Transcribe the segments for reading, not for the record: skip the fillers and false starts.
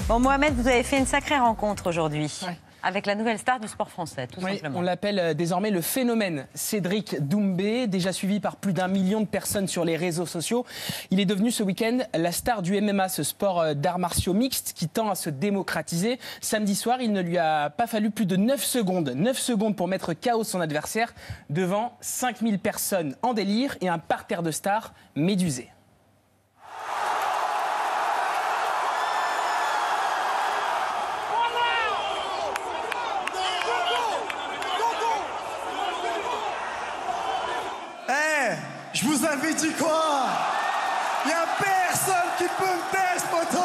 Bon, Mohamed, vous avez fait une sacrée rencontre aujourd'hui. Ouais. Avec la nouvelle star du sport français, tout simplement. On l'appelle désormais le phénomène Cédric Doumbé, déjà suivi par plus d'1 million de personnes sur les réseaux sociaux. Il est devenu ce week-end la star du MMA, ce sport d'arts martiaux mixtes qui tend à se démocratiser. Samedi soir, il ne lui a pas fallu plus de 9 secondes. 9 secondes pour mettre KO son adversaire devant 5000 personnes en délire et un parterre de stars médusé. Je vous avais dit quoi? Il n'y a personne qui peut me tester, poteau.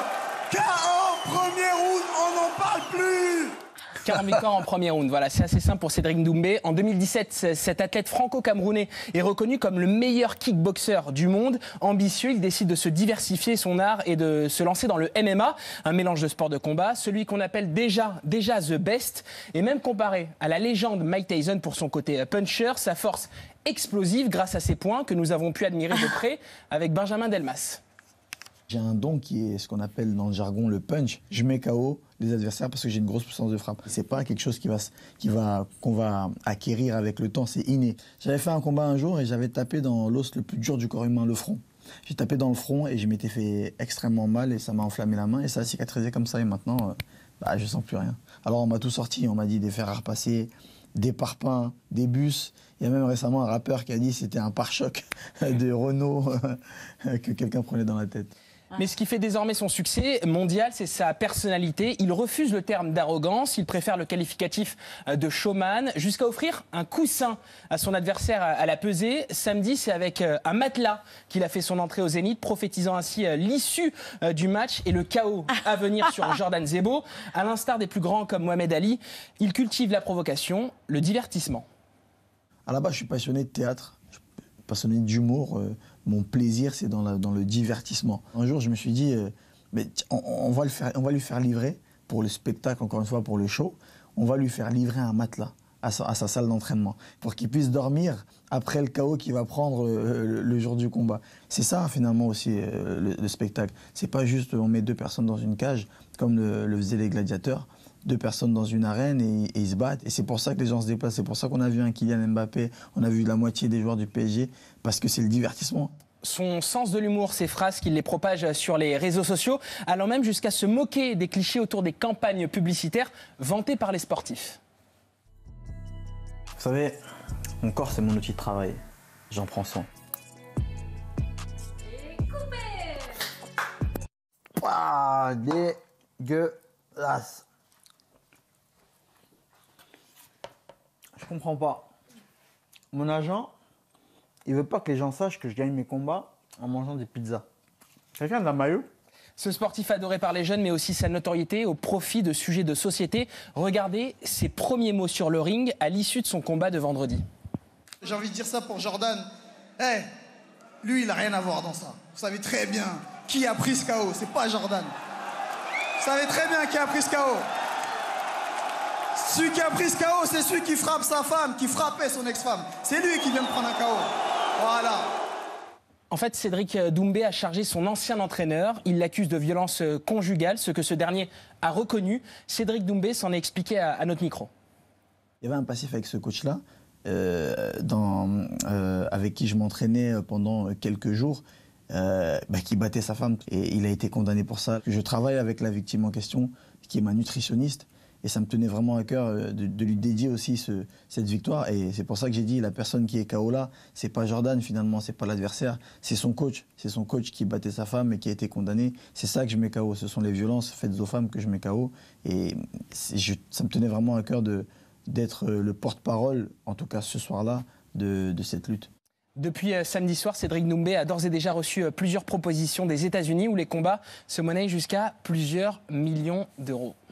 KO, premier round, on n'en parle plus. 40 victoires en premier round, voilà, c'est assez simple pour Cédric Doumbé. En 2017, cet athlète franco-camerounais est reconnu comme le meilleur kickboxer du monde. Ambitieux, il décide de se diversifier son art et de se lancer dans le MMA, un mélange de sport de combat, celui qu'on appelle déjà The Best. Et même comparé à la légende Mike Tyson pour son côté puncher, sa force explosive grâce à ses points que nous avons pu admirer de près avec Benjamin Delmas. J'ai un don qui est ce qu'on appelle dans le jargon le punch. Je mets KO les adversaires parce que j'ai une grosse puissance de frappe. C'est pas quelque chose qu'on va acquérir avec le temps, c'est inné. J'avais fait un combat un jour et j'avais tapé dans l'os le plus dur du corps humain, le front. J'ai tapé dans le front et je m'étais fait extrêmement mal et ça m'a enflammé la main et ça a cicatrisé comme ça et maintenant, je sens plus rien. Alors on m'a tout sorti, on m'a dit des fers à repasser, des parpaings, des bus. Il y a même récemment un rappeur qui a dit que c'était un pare-choc de Renault que quelqu'un prenait dans la tête. Mais ce qui fait désormais son succès mondial, c'est sa personnalité. Il refuse le terme d'arrogance, il préfère le qualificatif de showman, jusqu'à offrir un coussin à son adversaire à la pesée. Samedi, c'est avec un matelas qu'il a fait son entrée au Zénith, prophétisant ainsi l'issue du match et le chaos à venir sur Jordan Zebo. À l'instar des plus grands comme Mohamed Ali, il cultive la provocation, le divertissement. À la base, je suis passionné de théâtre, je suis passionné d'humour. Mon plaisir, c'est dans le divertissement. Un jour, je me suis dit, on va lui faire livrer, pour le spectacle, encore une fois, pour le show, on va lui faire livrer un matelas à sa salle d'entraînement, pour qu'il puisse dormir après le KO qu'il va prendre le jour du combat. C'est ça, finalement, aussi, le spectacle. C'est pas juste, on met 2 personnes dans une cage, comme le faisaient les gladiateurs. 2 personnes dans une arène et ils se battent. Et c'est pour ça que les gens se déplacent. C'est pour ça qu'on a vu un Kylian Mbappé, on a vu la moitié des joueurs du PSG, parce que c'est le divertissement. Son sens de l'humour, ses phrases qu'il les propage sur les réseaux sociaux, allant même jusqu'à se moquer des clichés autour des campagnes publicitaires vantées par les sportifs. Vous savez, mon corps, c'est mon outil de travail. J'en prends soin. Et coupé. Ouah, dégueulasse. Je comprends pas. Mon agent, il veut pas que les gens sachent que je gagne mes combats en mangeant des pizzas. Quelqu'un de la maillot? Ce sportif adoré par les jeunes, mais aussi sa notoriété au profit de sujets de société. Regardez ses premiers mots sur le ring à l'issue de son combat de vendredi. J'ai envie de dire ça pour Jordan. Hey, lui, il n'a rien à voir dans ça. Vous savez très bien qui a pris ce KO. C'est pas Jordan. Vous savez très bien qui a pris ce KO. Celui qui a pris ce KO, c'est celui qui frappe sa femme, qui frappait son ex-femme. C'est lui qui vient de prendre un KO. Voilà. En fait, Cédric Doumbé a chargé son ancien entraîneur. Il l'accuse de violence conjugale, ce que ce dernier a reconnu. Cédric Doumbé s'en est expliqué à notre micro. Il y avait un passif avec ce coach-là, avec qui je m'entraînais pendant quelques jours, qui battait sa femme. Et il a été condamné pour ça. Je travaille avec la victime en question, qui est ma nutritionniste. Et ça me tenait vraiment à cœur de lui dédier aussi cette victoire. Et c'est pour ça que j'ai dit, la personne qui est KO là, c'est pas Jordan finalement, c'est pas l'adversaire, c'est son coach. C'est son coach qui battait sa femme et qui a été condamné. C'est ça que je mets KO. Ce sont les violences faites aux femmes que je mets KO. Et ça me tenait vraiment à cœur d'être le porte-parole, en tout cas ce soir-là, de cette lutte. Depuis samedi soir, Cédric Doumbé a d'ores et déjà reçu plusieurs propositions des États-Unis où les combats se monnaient jusqu'à plusieurs millions d'euros.